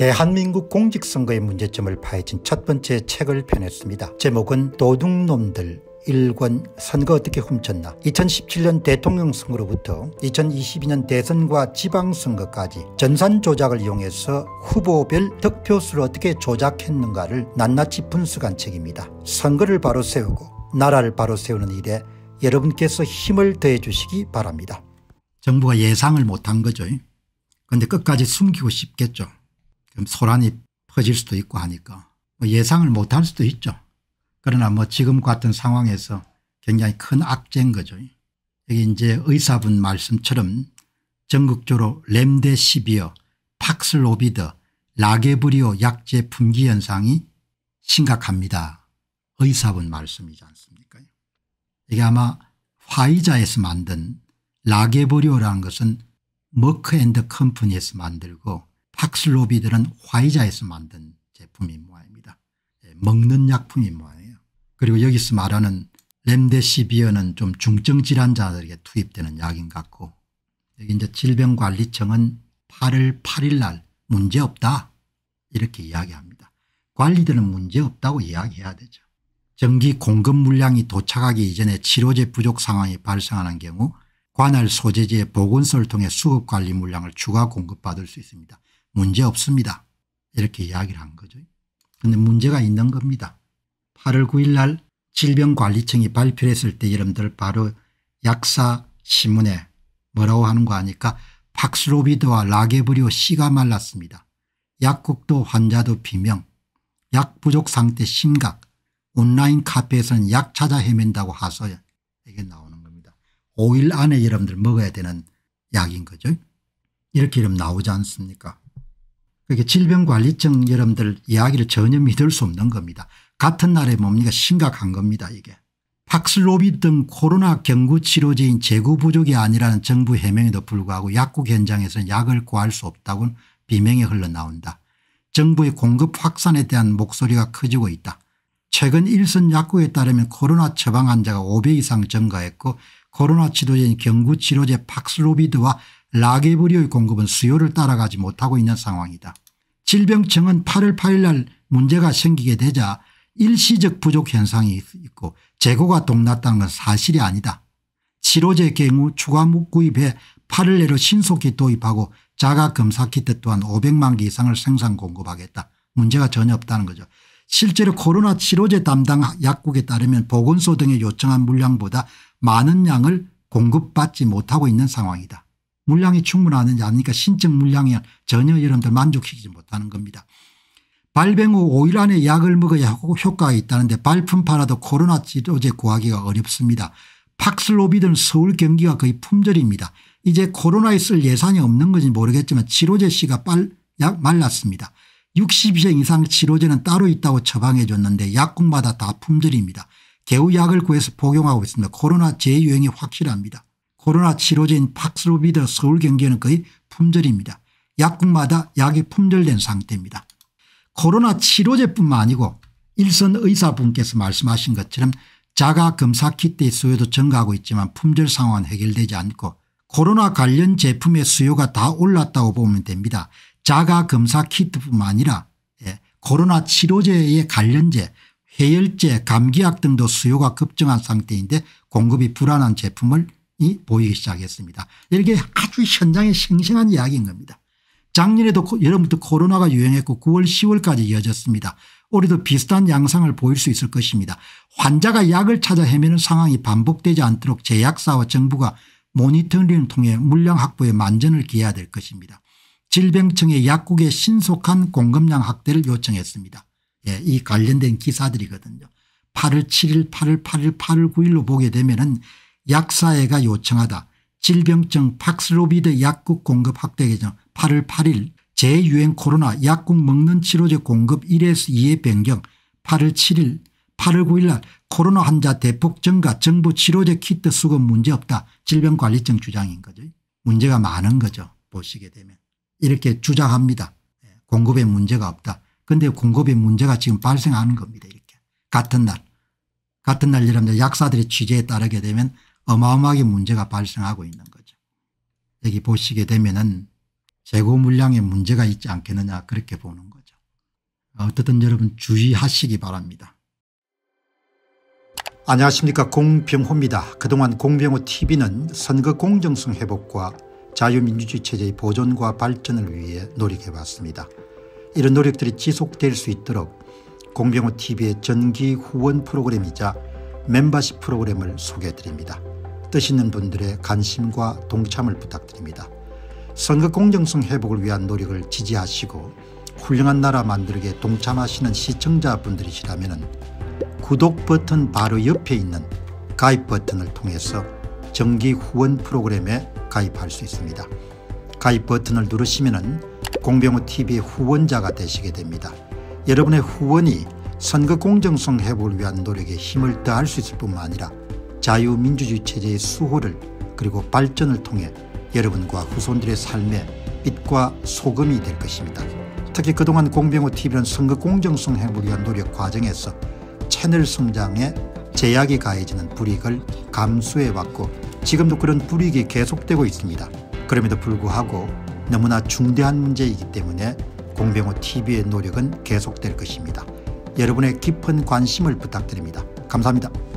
대한민국 공직선거의 문제점을 파헤친 첫 번째 책을 펴냈습니다. 제목은 도둑놈들 1권 선거 어떻게 훔쳤나. 2017년 대통령 선거로부터 2022년 대선과 지방선거까지 전산 조작을 이용해서 후보별 득표수를 어떻게 조작했는가를 낱낱이 분석한 책입니다. 선거를 바로 세우고 나라를 바로 세우는 일에 여러분께서 힘을 더해 주시기 바랍니다. 정부가 예상을 못한 거죠. 그런데 끝까지 숨기고 싶겠죠. 그럼 소란이 퍼질 수도 있고 하니까 예상을 못할 수도 있죠. 그러나 지금 같은 상황에서 굉장히 큰 악재인 거죠. 여기 이제 의사분 말씀처럼 전국적으로 렘데시비어, 팍슬로비드, 라게브리오 약제 품귀 현상이 심각합니다. 의사분 말씀이지 않습니까? 이게 아마 화이자에서 만든 라게브리오라는 것은 머크 앤드 컴퍼니에서 만들고 팍슬로비드는 화이자에서 만든 제품인 모양입니다. 먹는 약품인 모양이에요. 그리고 여기서 말하는 렘데시비어는 좀 중증 질환자들에게 투입되는 약인 것 같고, 여기 이제 질병관리청은 8월 8일 날 문제없다 이렇게 이야기합니다. 관리들은 문제없다고 이야기해야 되죠. 정기 공급 물량이 도착하기 이전에 치료제 부족 상황이 발생하는 경우 관할 소재지의 보건소를 통해 수급 관리 물량을 추가 공급받을 수 있습니다. 문제없습니다. 이렇게 이야기를 한 거죠. 그런데 문제가 있는 겁니다. 8월 9일 날 질병관리청이 발표를 했을 때 여러분들 바로 약사 신문에 뭐라고 하는 거 아니까 팍슬로비드와 라게브리오 씨가 말랐습니다. 약국도 환자도 비명, 약 부족 상태 심각, 온라인 카페에서는 약 찾아 헤맨다고 하소연, 이게 나오는 겁니다. 5일 안에 여러분들 먹어야 되는 약인 거죠. 이렇게 이러면 나오지 않습니까? 그러니까 질병관리청 여러분들 이야기를 전혀 믿을 수 없는 겁니다. 같은 날에 뭡니까 심각한 겁니다. 이게 팍슬로비드 등 코로나 경구 치료제인 재고 부족이 아니라는 정부 해명에도 불구하고 약국 현장에서는 약을 구할 수 없다고는 비명이 흘러나온다. 정부의 공급 확산에 대한 목소리가 커지고 있다. 최근 일선 약국에 따르면 코로나 처방 환자가 5배 이상 증가했고 코로나 치료제인 경구 치료제 팍슬로비드와 라게브리오의 공급은 수요를 따라가지 못하고 있는 상황이다. 질병청은 8월 8일 날 문제가 생기게 되자 일시적 부족 현상이 있고 재고가 동났다는 건 사실이 아니다. 치료제 경우 추가 구입해 8월 내로 신속히 도입하고 자가검사키트 또한 500만 개 이상을 생산 공급하겠다. 문제가 전혀 없다는 거죠. 실제로 코로나 치료제 담당 약국에 따르면 보건소 등에 요청한 물량보다 많은 양을 공급받지 못하고 있는 상황이다. 물량이 충분하느냐 아니니까 신청 물량이 전혀 여러분들 만족시키지 못하는 겁니다. 발병 후 5일 안에 약을 먹어야 효과가 있다는데 발품 팔아도 코로나 치료제 구하기가 어렵습니다. 팍슬로비드는 서울 경기가 거의 품절입니다. 이제 코로나에 쓸 예산이 없는 건지 모르겠지만 치료제 씨가 말랐습니다. 60세 이상 치료제는 따로 있다고 처방해 줬는데 약국마다 다 품절입니다. 겨우 약을 구해서 복용하고 있습니다. 코로나 재유행이 확실합니다. 코로나 치료제인 팍슬로비드 서울 경기에는 거의 품절입니다. 약국마다 약이 품절된 상태입니다. 코로나 치료제뿐만 아니고 일선 의사분께서 말씀하신 것처럼 자가검사키트의 수요도 증가하고 있지만 품절 상황은 해결되지 않고 코로나 관련 제품의 수요가 다 올랐다고 보면 됩니다. 자가검사키트뿐만 아니라 코로나 치료제의 관련제, 해열제, 감기약 등도 수요가 급증한 상태인데 공급이 불안한 제품을 보이기 시작했습니다. 이게 아주 현장에 생생한 이야기인 겁니다. 작년에도 여름부터 코로나가 유행했고 9월 10월까지 이어졌습니다. 올해도 비슷한 양상을 보일 수 있을 것입니다. 환자가 약을 찾아 헤매는 상황이 반복되지 않도록 제약사와 정부가 모니터링을 통해 물량 확보에 만전을 기해야 될 것입니다. 질병청의 약국의 신속한 공급량 확대를 요청했습니다. 이 관련된 기사들이거든요. 8월 7일 8월 8일 8월 9일로 보게 되면은 약사회가 요청하다. 질병청 팍슬로비드 약국 공급 확대 개정 8월 8일 재유행 코로나 약국 먹는 치료제 공급 1에서 2의 변경 8월 7일 8월 9일 날 코로나 환자 대폭 증가 정부 치료제 키트 수급 문제없다. 질병관리청 주장인 거죠. 문제가 많은 거죠. 보시게 되면 이렇게 주장합니다. 공급에 문제가 없다. 그런데 공급에 문제가 지금 발생하는 겁니다. 이렇게 같은 날 여러분들 약사들의 취재에 따르게 되면 어마어마하게 문제가 발생하고 있는 거죠. 여기 보시게 되면은 재고 물량에 문제가 있지 않겠느냐 그렇게 보는 거죠. 어쨌든 여러분 주의하시기 바랍니다. 안녕하십니까, 공병호입니다. 그동안 공병호TV는 선거 공정성 회복과 자유민주주의 체제의 보존과 발전을 위해 노력해왔습니다. 이런 노력들이 지속될 수 있도록 공병호TV의 정기 후원 프로그램이자 멤버십 프로그램을 소개해드립니다. 뜻 있는 분들의 관심과 동참을 부탁드립니다. 선거 공정성 회복을 위한 노력을 지지하시고 훌륭한 나라 만들기에 동참하시는 시청자분들이시라면 구독 버튼 바로 옆에 있는 가입 버튼을 통해서 정기 후원 프로그램에 가입할 수 있습니다. 가입 버튼을 누르시면 공병호TV의 후원자가 되시게 됩니다. 여러분의 후원이 선거 공정성 회복을 위한 노력에 힘을 더할 수 있을 뿐만 아니라 자유민주주의 체제의 수호를 그리고 발전을 통해 여러분과 후손들의 삶에 빛과 소금이 될 것입니다. 특히 그동안 공병호TV는 선거 공정성 회복을 위한 노력 과정에서 채널 성장에 제약이 가해지는 불이익을 감수해왔고 지금도 그런 불이익이 계속되고 있습니다. 그럼에도 불구하고 너무나 중대한 문제이기 때문에 공병호TV의 노력은 계속될 것입니다. 여러분의 깊은 관심을 부탁드립니다. 감사합니다.